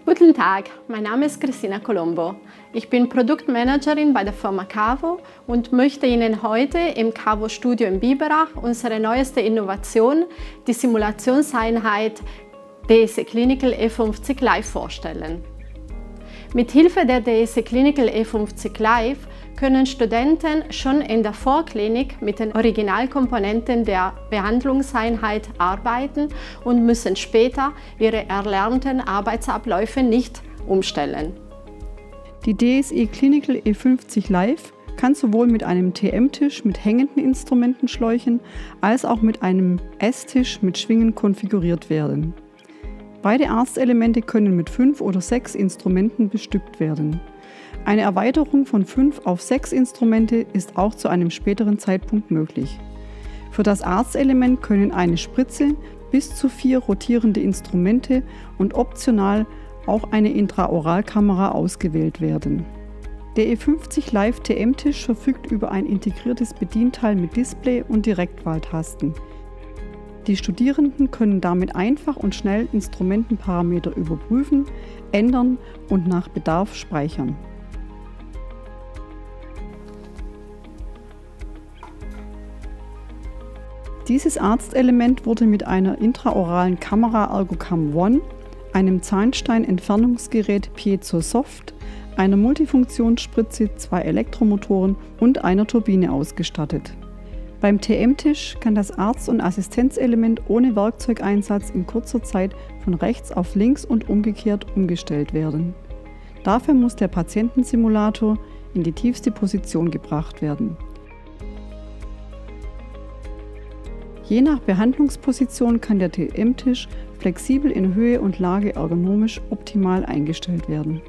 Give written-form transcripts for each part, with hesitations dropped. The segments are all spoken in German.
Guten Tag, mein Name ist Cristina Colombo. Ich bin Produktmanagerin bei der Firma Cavo und möchte Ihnen heute im Cavo Studio in Biberach unsere neueste Innovation, die Simulationseinheit DSE Clinical E50 Live vorstellen. Mit Hilfe der DSE Clinical E50 Live können Studenten schon in der Vorklinik mit den Originalkomponenten der Behandlungseinheit arbeiten und müssen später ihre erlernten Arbeitsabläufe nicht umstellen. Die DSE Clinical E50 Live kann sowohl mit einem TM-Tisch mit hängenden Instrumentenschläuchen als auch mit einem Esstisch mit Schwingen konfiguriert werden. Beide Arztelemente können mit 5 oder 6 Instrumenten bestückt werden. Eine Erweiterung von 5 auf 6 Instrumente ist auch zu einem späteren Zeitpunkt möglich. Für das Arztelement können eine Spritze, bis zu 4 rotierende Instrumente und optional auch eine Intraoralkamera ausgewählt werden. Der E50 Live TM-Tisch verfügt über ein integriertes Bedienteil mit Display und Direktwahltasten. Die Studierenden können damit einfach und schnell Instrumentenparameter überprüfen, ändern und nach Bedarf speichern. Dieses Arztelement wurde mit einer intraoralen Kamera Ergocam One, einem Zahnstein-Entfernungsgerät PiezoSoft, einer Multifunktionsspritze, 2 Elektromotoren und einer Turbine ausgestattet. Beim TM-Tisch kann das Arzt- und Assistenzelement ohne Werkzeugeinsatz in kurzer Zeit von rechts auf links und umgekehrt umgestellt werden. Dafür muss der Patientensimulator in die tiefste Position gebracht werden. Je nach Behandlungsposition kann der TM-Tisch flexibel in Höhe und Lage ergonomisch optimal eingestellt werden.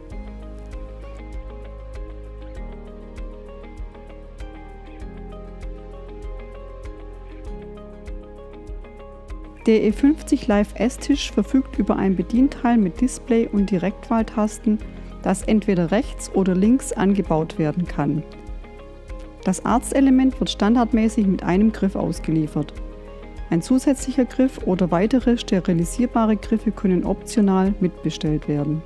Der E50 Live Esstisch verfügt über ein Bedienteil mit Display und Direktwahltasten, das entweder rechts oder links angebaut werden kann. Das Arztelement wird standardmäßig mit einem Griff ausgeliefert. Ein zusätzlicher Griff oder weitere sterilisierbare Griffe können optional mitbestellt werden.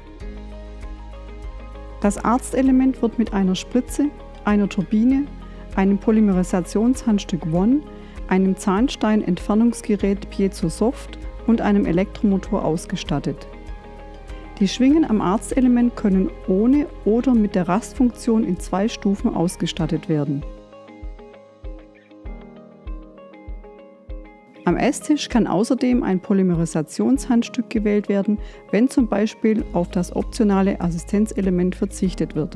Das Arztelement wird mit einer Spritze, einer Turbine, einem Polymerisationshandstück One, einem Zahnstein-Entfernungsgerät PiezoSoft und einem Elektromotor ausgestattet. Die Schwingen am Arztelement können ohne oder mit der Rastfunktion in 2 Stufen ausgestattet werden. Am Esstisch kann außerdem ein Polymerisationshandstück gewählt werden, wenn zum Beispiel auf das optionale Assistenzelement verzichtet wird.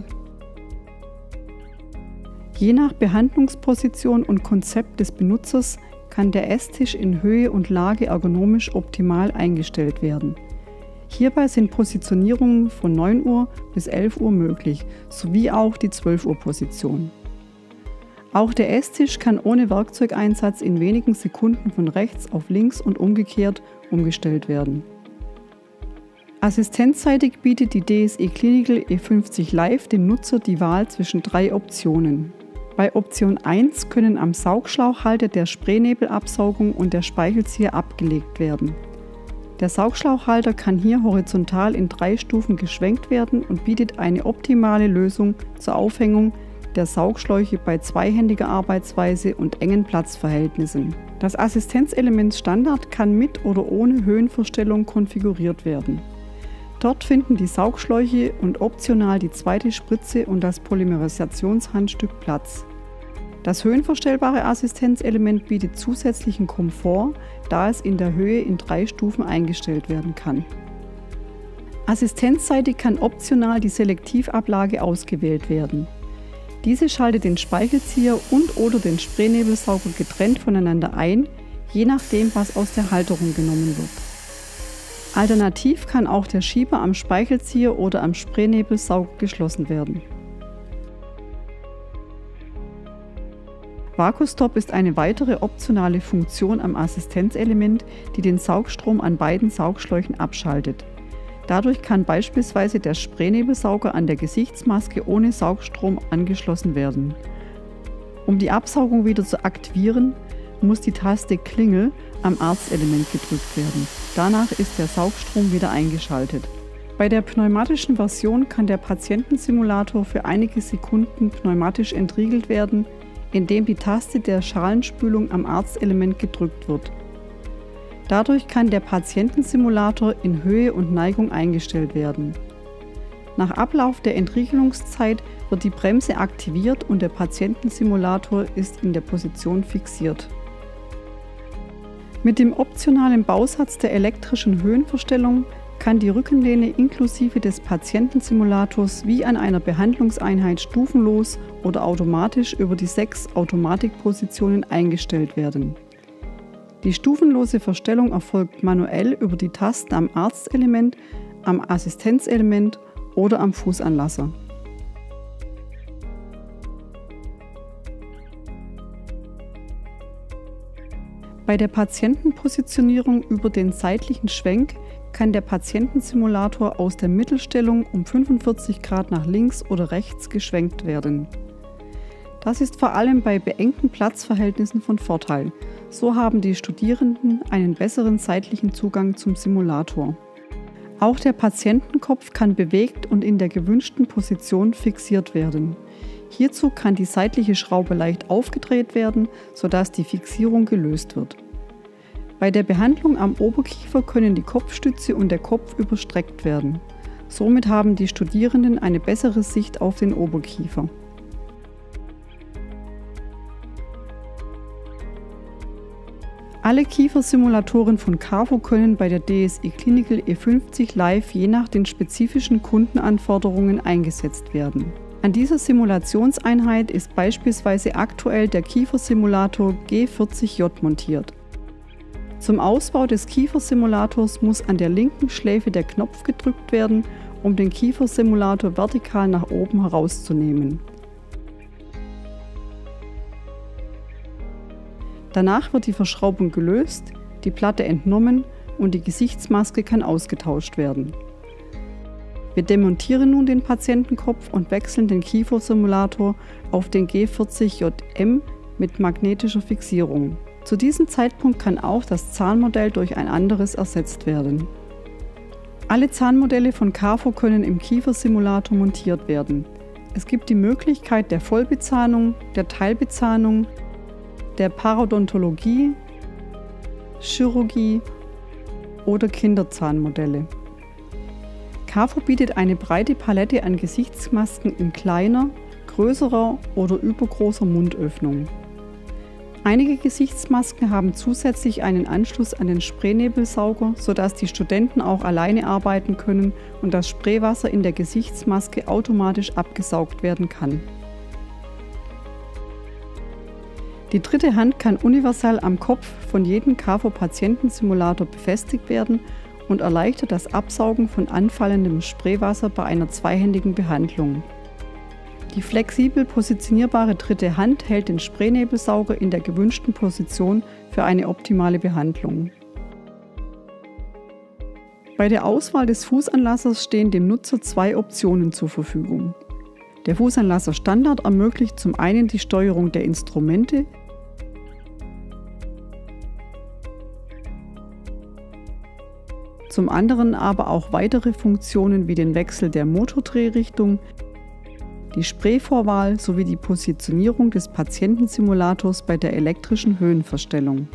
Je nach Behandlungsposition und Konzept des Benutzers kann der Esstisch in Höhe und Lage ergonomisch optimal eingestellt werden. Hierbei sind Positionierungen von 9 Uhr bis 11 Uhr möglich, sowie auch die 12 Uhr Position. Auch der Esstisch kann ohne Werkzeugeinsatz in wenigen Sekunden von rechts auf links und umgekehrt umgestellt werden. Assistenzseitig bietet die DSE Clinical E50 Live dem Nutzer die Wahl zwischen 3 Optionen. Bei Option 1 können am Saugschlauchhalter der Spraynebelabsaugung und der Speichelzieher abgelegt werden. Der Saugschlauchhalter kann hier horizontal in 3 Stufen geschwenkt werden und bietet eine optimale Lösung zur Aufhängung der Saugschläuche bei zweihändiger Arbeitsweise und engen Platzverhältnissen. Das Assistenzelement Standard kann mit oder ohne Höhenverstellung konfiguriert werden. Dort finden die Saugschläuche und optional die zweite Spritze und das Polymerisationshandstück Platz. Das höhenverstellbare Assistenzelement bietet zusätzlichen Komfort, da es in der Höhe in 3 Stufen eingestellt werden kann. Assistenzseitig kann optional die Selektivablage ausgewählt werden. Diese schaltet den Speichelzieher und/oder den Spraynebelsauger getrennt voneinander ein, je nachdem, was aus der Halterung genommen wird. Alternativ kann auch der Schieber am Speichelzieher oder am Spraynebelsauger geschlossen werden. VakuStop ist eine weitere optionale Funktion am Assistenzelement, die den Saugstrom an beiden Saugschläuchen abschaltet. Dadurch kann beispielsweise der Spraynebelsauger an der Gesichtsmaske ohne Saugstrom angeschlossen werden. Um die Absaugung wieder zu aktivieren, muss die Taste Klingel am Arztelement gedrückt werden. Danach ist der Saugstrom wieder eingeschaltet. Bei der pneumatischen Version kann der Patientensimulator für einige Sekunden pneumatisch entriegelt werden, indem die Taste der Schalenspülung am Arztelement gedrückt wird. Dadurch kann der Patientensimulator in Höhe und Neigung eingestellt werden. Nach Ablauf der Entriegelungszeit wird die Bremse aktiviert und der Patientensimulator ist in der Position fixiert. Mit dem optionalen Bausatz der elektrischen Höhenverstellung kann die Rückenlehne inklusive des Patientensimulators wie an einer Behandlungseinheit stufenlos oder automatisch über die 6 Automatikpositionen eingestellt werden. Die stufenlose Verstellung erfolgt manuell über die Tasten am Arztelement, am Assistenzelement oder am Fußanlasser. Bei der Patientenpositionierung über den seitlichen Schwenk kann der Patientensimulator aus der Mittelstellung um 45 Grad nach links oder rechts geschwenkt werden. Das ist vor allem bei beengten Platzverhältnissen von Vorteil. So haben die Studierenden einen besseren seitlichen Zugang zum Simulator. Auch der Patientenkopf kann bewegt und in der gewünschten Position fixiert werden. Hierzu kann die seitliche Schraube leicht aufgedreht werden, sodass die Fixierung gelöst wird. Bei der Behandlung am Oberkiefer können die Kopfstütze und der Kopf überstreckt werden. Somit haben die Studierenden eine bessere Sicht auf den Oberkiefer. Alle Kiefersimulatoren von Cavo können bei der DSE Clinical E50 Live je nach den spezifischen Kundenanforderungen eingesetzt werden. An dieser Simulationseinheit ist beispielsweise aktuell der Kiefersimulator G40J montiert. Zum Ausbau des Kiefersimulators muss an der linken Schläfe der Knopf gedrückt werden, um den Kiefersimulator vertikal nach oben herauszunehmen. Danach wird die Verschraubung gelöst, die Platte entnommen und die Gesichtsmaske kann ausgetauscht werden. Wir demontieren nun den Patientenkopf und wechseln den Kiefersimulator auf den G40JM mit magnetischer Fixierung. Zu diesem Zeitpunkt kann auch das Zahnmodell durch ein anderes ersetzt werden. Alle Zahnmodelle von Cavo können im Kiefersimulator montiert werden. Es gibt die Möglichkeit der Vollbezahnung, der Teilbezahnung, der Parodontologie, Chirurgie oder Kinderzahnmodelle. Cavo bietet eine breite Palette an Gesichtsmasken in kleiner, größerer oder übergroßer Mundöffnung. Einige Gesichtsmasken haben zusätzlich einen Anschluss an den Spraynebelsauger, sodass die Studenten auch alleine arbeiten können und das Spraywasser in der Gesichtsmaske automatisch abgesaugt werden kann. Die dritte Hand kann universal am Kopf von jedem Cavo-Patientensimulator befestigt werden und erleichtert das Absaugen von anfallendem Spraywasser bei einer zweihändigen Behandlung. Die flexibel positionierbare dritte Hand hält den Spraynebelsauger in der gewünschten Position für eine optimale Behandlung. Bei der Auswahl des Fußanlassers stehen dem Nutzer 2 Optionen zur Verfügung. Der Fußanlasser Standard ermöglicht zum einen die Steuerung der Instrumente, zum anderen aber auch weitere Funktionen wie den Wechsel der Motordrehrichtung, die Sprayvorwahl sowie die Positionierung des Patientensimulators bei der elektrischen Höhenverstellung.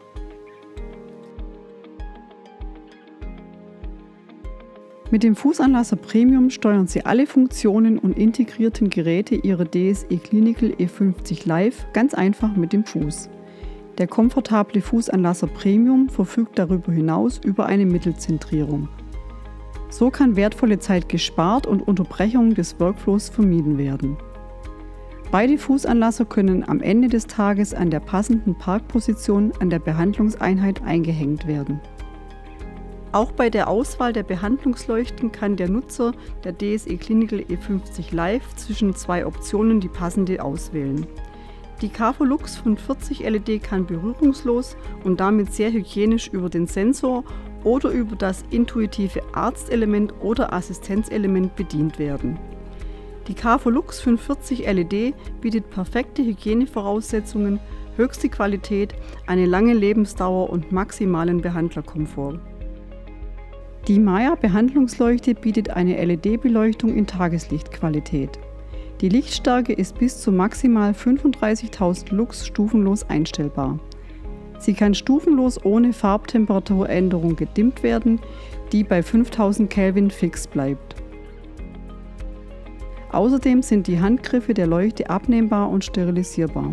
Mit dem Fußanlasser Premium steuern Sie alle Funktionen und integrierten Geräte Ihrer DSE Clinical E50 Live ganz einfach mit dem Fuß. Der komfortable Fußanlasser Premium verfügt darüber hinaus über eine Mittelzentrierung. So kann wertvolle Zeit gespart und Unterbrechungen des Workflows vermieden werden. Beide Fußanlasser können am Ende des Tages an der passenden Parkposition an der Behandlungseinheit eingehängt werden. Auch bei der Auswahl der Behandlungsleuchten kann der Nutzer der DSE Clinical E50 Live zwischen 2 Optionen die passende auswählen. Die Cavo Lux 45 LED kann berührungslos und damit sehr hygienisch über den Sensor oder über das intuitive Arztelement oder Assistenzelement bedient werden. Die Cavo Lux 45 LED bietet perfekte Hygienevoraussetzungen, höchste Qualität, eine lange Lebensdauer und maximalen Behandlerkomfort. Die Maya-Behandlungsleuchte bietet eine LED-Beleuchtung in Tageslichtqualität. Die Lichtstärke ist bis zu maximal 35.000 Lux stufenlos einstellbar. Sie kann stufenlos ohne Farbtemperaturänderung gedimmt werden, die bei 5000 Kelvin fix bleibt. Außerdem sind die Handgriffe der Leuchte abnehmbar und sterilisierbar.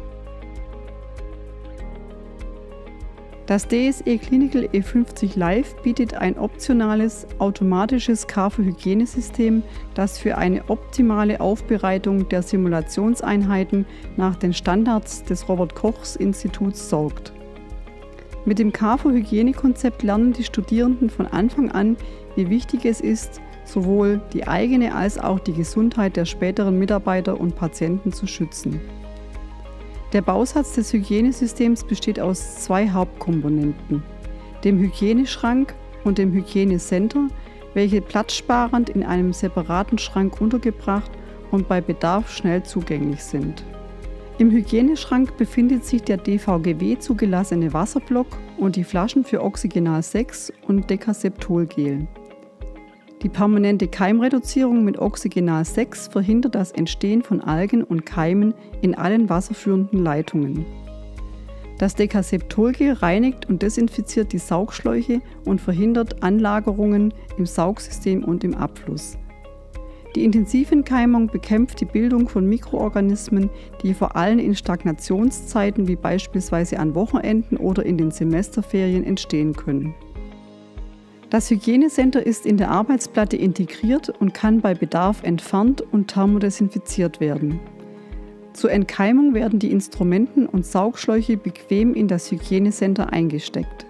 Das DSE Clinical E50 Live bietet ein optionales, automatisches KAVO-Hygienesystem, das für eine optimale Aufbereitung der Simulationseinheiten nach den Standards des Robert-Koch-Instituts sorgt. Mit dem KAVO-Hygienekonzept lernen die Studierenden von Anfang an, wie wichtig es ist, sowohl die eigene als auch die Gesundheit der späteren Mitarbeiter und Patienten zu schützen. Der Bausatz des Hygienesystems besteht aus zwei Hauptkomponenten, dem Hygieneschrank und dem Hygienecenter, welche platzsparend in einem separaten Schrank untergebracht und bei Bedarf schnell zugänglich sind. Im Hygieneschrank befindet sich der DVGW zugelassene Wasserblock und die Flaschen für Oxygenal 6 und Decaseptolgel. Die permanente Keimreduzierung mit Oxygenal 6 verhindert das Entstehen von Algen und Keimen in allen wasserführenden Leitungen. Das Decaseptolgel reinigt und desinfiziert die Saugschläuche und verhindert Anlagerungen im Saugsystem und im Abfluss. Die Intensivenkeimung bekämpft die Bildung von Mikroorganismen, die vor allem in Stagnationszeiten wie beispielsweise an Wochenenden oder in den Semesterferien entstehen können. Das Hygienecenter ist in der Arbeitsplatte integriert und kann bei Bedarf entfernt und thermodesinfiziert werden. Zur Entkeimung werden die Instrumenten und Saugschläuche bequem in das Hygienecenter eingesteckt.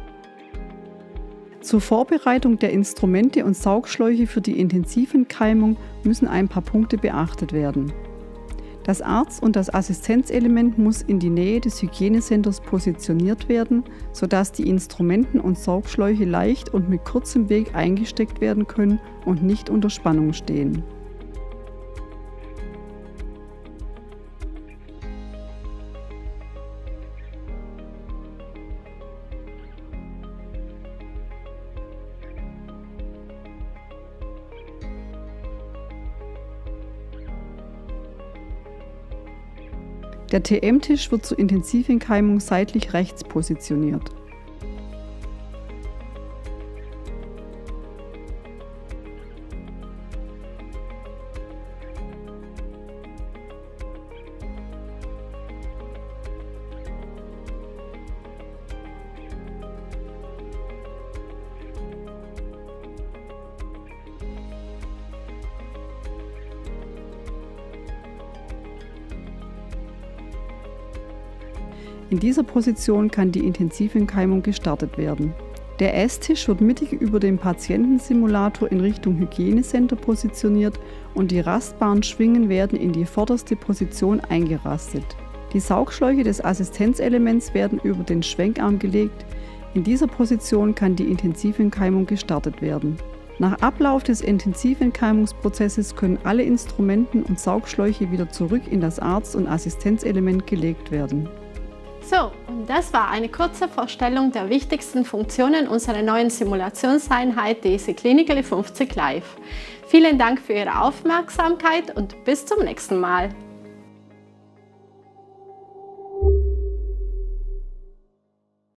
Zur Vorbereitung der Instrumente und Saugschläuche für die Intensivenkeimung müssen ein paar Punkte beachtet werden. Das Arzt- und das Assistenzelement muss in die Nähe des Hygienecenters positioniert werden, sodass die Instrumenten und Saugschläuche leicht und mit kurzem Weg eingesteckt werden können und nicht unter Spannung stehen. Der TM-Tisch wird zur Intensivenkeimung seitlich rechts positioniert. In dieser Position kann die Intensivenkeimung gestartet werden. Der Esstisch wird mittig über dem Patientensimulator in Richtung Hygienecenter positioniert und die rastbaren Schwingen werden in die vorderste Position eingerastet. Die Saugschläuche des Assistenzelements werden über den Schwenkarm gelegt. In dieser Position kann die Intensivenkeimung gestartet werden. Nach Ablauf des Intensivenkeimungsprozesses können alle Instrumenten und Saugschläuche wieder zurück in das Arzt- und Assistenzelement gelegt werden. So, und das war eine kurze Vorstellung der wichtigsten Funktionen unserer neuen Simulationseinheit DSE Clinical E50 Live. Vielen Dank für Ihre Aufmerksamkeit und bis zum nächsten Mal.